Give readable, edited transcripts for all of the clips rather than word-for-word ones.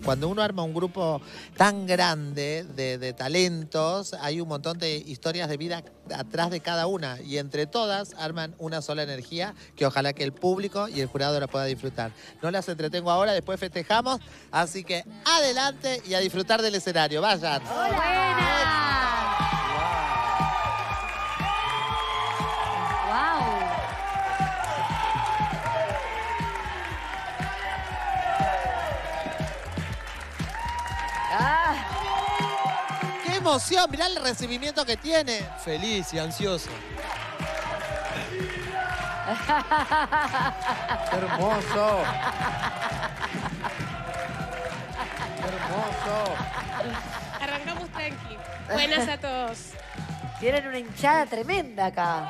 cuando uno arma un grupo tan grande de talentos, hay un montón de historias de vida atrás de cada una y entre todas arman una sola energía que ojalá que el público y el jurado la pueda disfrutar. No las entretengo ahora, después festejamos, así que adelante y a disfrutar del escenario. Vayan. ¡Buena! ¡Qué emoción! Mirá el recibimiento que tiene. Feliz y ansioso. ¡Qué hermoso! ¡Qué hermoso! Arrancamos tranqui. Buenas a todos. Tienen una hinchada tremenda acá.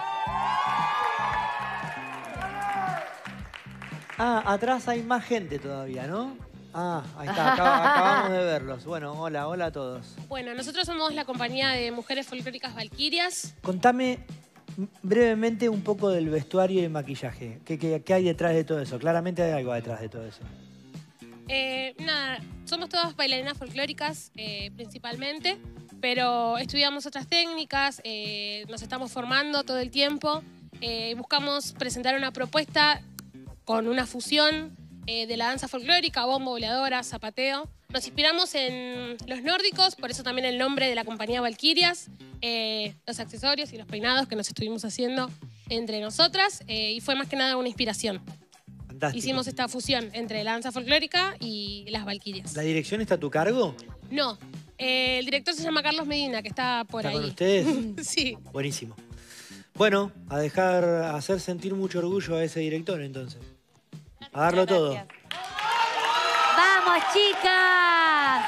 Ah, atrás hay más gente todavía, ¿no? Ah, ahí está, acabamos de verlos. Bueno, hola a todos. Bueno, nosotros somos la compañía de mujeres folclóricas Valquirias. Contame brevemente un poco del vestuario y el maquillaje. ¿Qué hay detrás de todo eso? Claramente hay algo detrás de todo eso. Nada, somos todas bailarinas folclóricas principalmente, pero estudiamos otras técnicas, nos estamos formando todo el tiempo. Buscamos presentar una propuesta con una fusión de la danza folclórica, bombo, voladora, zapateo. Nos inspiramos en los nórdicos, por eso también el nombre de la compañía Valquirias, los accesorios y los peinados que nos estuvimos haciendo entre nosotras, y fue más que nada una inspiración. Fantástico. Hicimos esta fusión entre la danza folclórica y las Valquirias. ¿La dirección está a tu cargo? No, el director se llama Carlos Medina, que está por ¿Está ahí. con ustedes? Sí. Buenísimo. Bueno, a hacer sentir mucho orgullo a ese director, entonces. A darlo todo. ¡Vamos, chicas!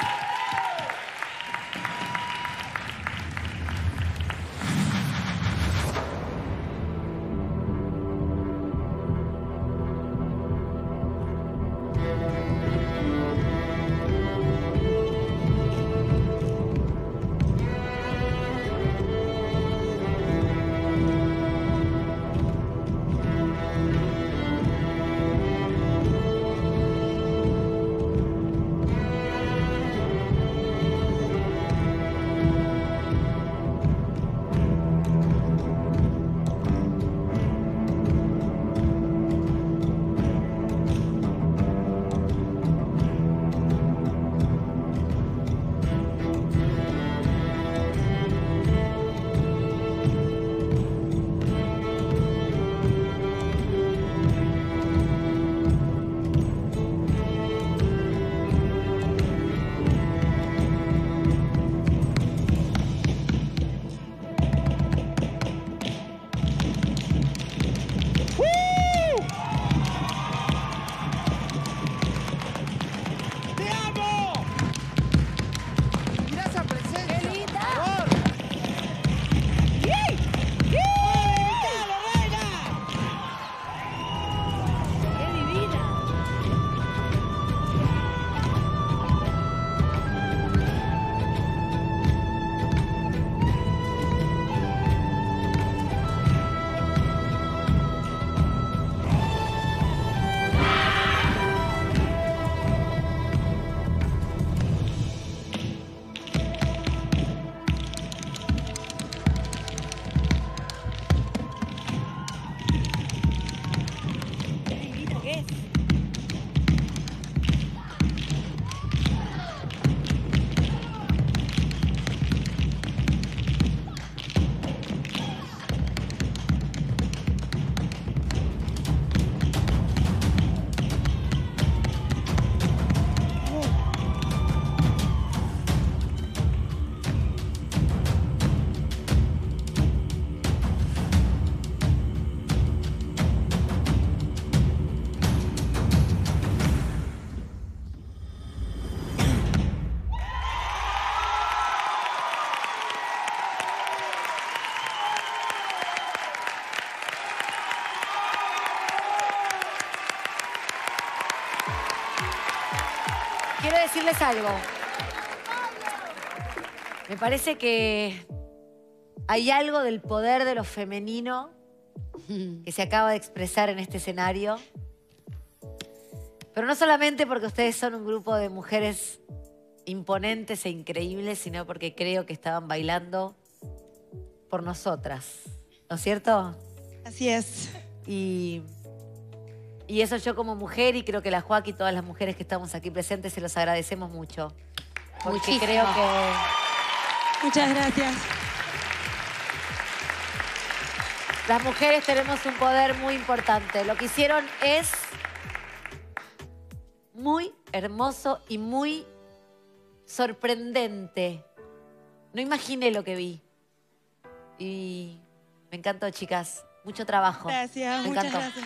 Quiero decirles algo. Me parece que hay algo del poder de lo femenino que se acaba de expresar en este escenario. Pero no solamente porque ustedes son un grupo de mujeres imponentes e increíbles, sino porque creo que estaban bailando por nosotras. ¿No es cierto? Así es. Y eso yo como mujer, y creo que la Joaquín y todas las mujeres que estamos aquí presentes se los agradecemos mucho. Porque Muchísimo. creo que Muchas gracias. las mujeres tenemos un poder muy importante. Lo que hicieron es muy hermoso y muy sorprendente. No imaginé lo que vi. Y me encantó, chicas. Mucho trabajo. Gracias, Me muchas encantó. gracias.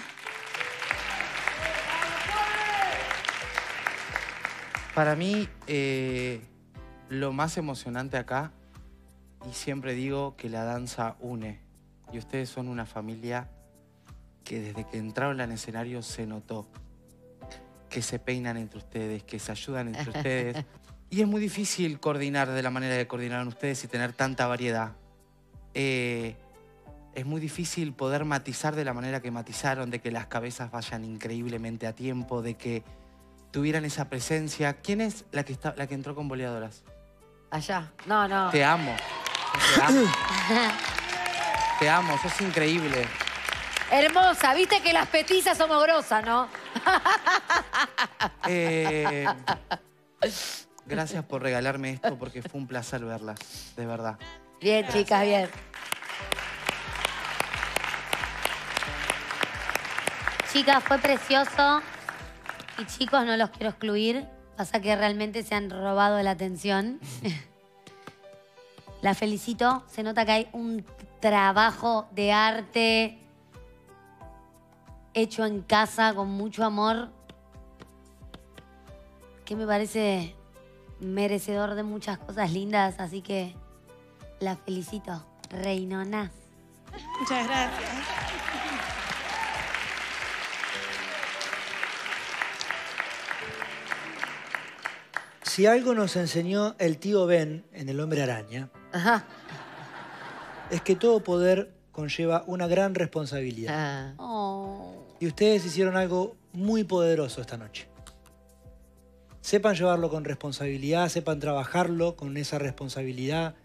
Para mí, lo más emocionante acá, y siempre digo que la danza une, y ustedes son una familia que desde que entraron al escenario se notó, que se peinan entre ustedes, que se ayudan entre ustedes, y es muy difícil coordinar de la manera que coordinaron ustedes y tener tanta variedad. Es muy difícil poder matizar de la manera que matizaron, de que las cabezas vayan increíblemente a tiempo, de que tuvieran esa presencia. ¿Quién es la que entró con boleadoras? Allá. No, no. Te amo. Te amo. Te amo, sos increíble. Hermosa. Viste que las petizas somos grosas, ¿no? Gracias por regalarme esto porque fue un placer verlas, de verdad. Bien, chicas, bien. Chicas, fue precioso. Y chicos, no los quiero excluir. Pasa que realmente se han robado la atención. La felicito. Se nota que hay un trabajo de arte hecho en casa con mucho amor, que me parece merecedor de muchas cosas lindas. Así que la felicito. Reinona. Muchas gracias. Si algo nos enseñó el tío Ben en El Hombre Araña, Ajá. es que todo poder conlleva una gran responsabilidad. Ah. Oh. Y ustedes hicieron algo muy poderoso esta noche. Sepan llevarlo con responsabilidad, sepan trabajarlo con esa responsabilidad.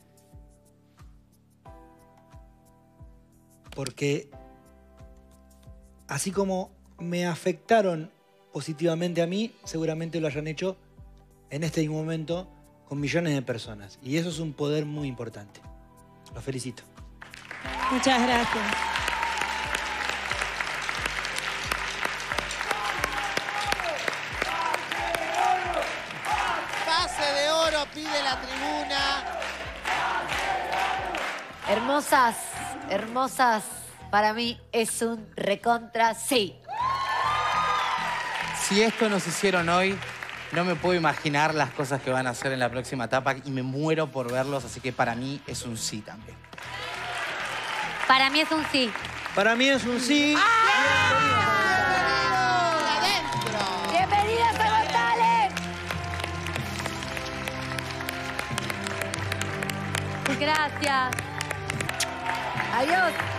Porque así como me afectaron positivamente a mí, seguramente lo hayan hecho en este mismo momento con millones de personas. Y eso es un poder muy importante. Los felicito. Muchas gracias. Pase de oro pide la tribuna. Hermosas, hermosas. Para mí es un recontra sí. Si esto nos hicieron hoy, no me puedo imaginar las cosas que van a hacer en la próxima etapa y me muero por verlos, así que para mí es un sí también. Para mí es un sí. Para mí es un sí. ¡Adentro! ¡Bienvenidas a Got Talent! Gracias. Adiós.